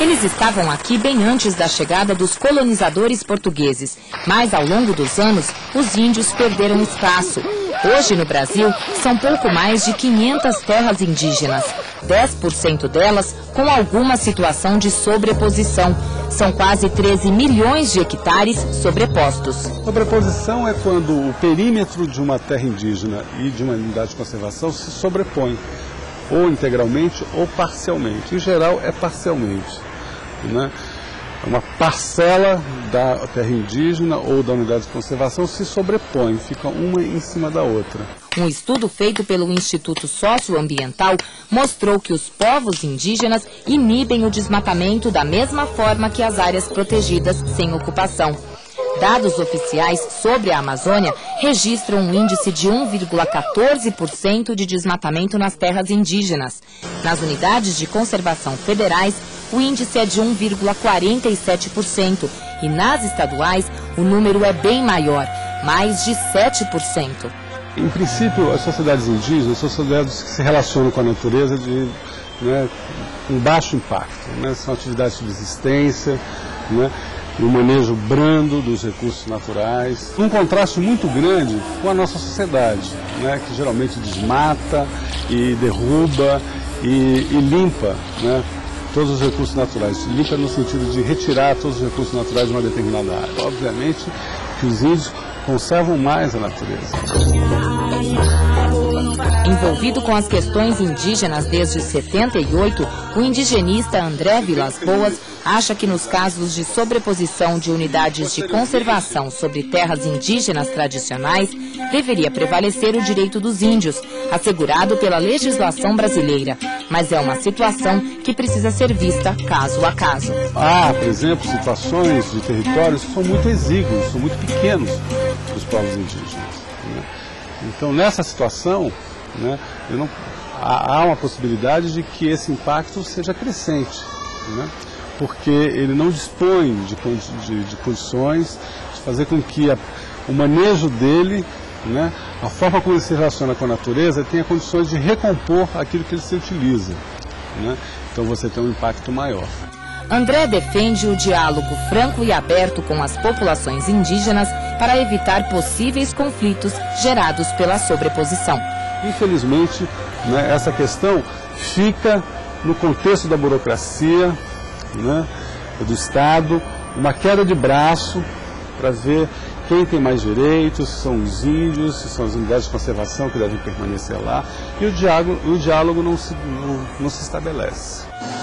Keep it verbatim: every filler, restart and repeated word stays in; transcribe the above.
Eles estavam aqui bem antes da chegada dos colonizadores portugueses, mas ao longo dos anos, os índios perderam espaço. Hoje no Brasil, são pouco mais de quinhentas terras indígenas, dez por cento delas com alguma situação de sobreposição. São quase treze milhões de hectares sobrepostos. Sobreposição é quando o perímetro de uma terra indígena e de uma unidade de conservação se sobrepõe, ou integralmente ou parcialmente. Em geral, é parcialmente, né? Uma parcela da terra indígena ou da unidade de conservação se sobrepõe, fica uma em cima da outra. Um estudo feito pelo Instituto Socioambiental mostrou que os povos indígenas inibem o desmatamento da mesma forma que as áreas protegidas sem ocupação. Dados oficiais sobre a Amazônia registram um índice de um vírgula quatorze por cento de desmatamento nas terras indígenas. Nas unidades de conservação federais, o índice é de um vírgula quarenta e sete por cento e nas estaduais o número é bem maior, mais de sete por cento. Em princípio, as sociedades indígenas são sociedades que se relacionam com a natureza de, né, com baixo impacto, né? São atividades de subsistência, né? E o manejo brando dos recursos naturais. Um contraste muito grande com a nossa sociedade, né, que geralmente desmata e derruba e, e limpa, né, todos os recursos naturais. Limpa no sentido de retirar todos os recursos naturais de uma determinada área. Obviamente que os índios conservam mais a natureza. Envolvido com as questões indígenas desde setenta e oito, o indigenista André Vilas Boas acha que nos casos de sobreposição de unidades de conservação sobre terras indígenas tradicionais, deveria prevalecer o direito dos índios, assegurado pela legislação brasileira. Mas é uma situação que precisa ser vista caso a caso. Há, por exemplo, situações de territórios que são muito exíguos, são muito pequenos dos povos indígenas, né? Então, nessa situação, né, eu não, há uma possibilidade de que esse impacto seja crescente, né, porque ele não dispõe de, de, de condições de fazer com que a, o manejo dele, né, a forma como ele se relaciona com a natureza, tenha condições de recompor aquilo que ele se utiliza, né? Então você tem um impacto maior. André defende o diálogo franco e aberto com as populações indígenas para evitar possíveis conflitos gerados pela sobreposição. Infelizmente, né, essa questão fica no contexto da burocracia, né, do Estado, uma queda de braço para ver quem tem mais direitos, se são os índios, se são as unidades de conservação que devem permanecer lá, e o diálogo, o diálogo não, se, não, não se estabelece.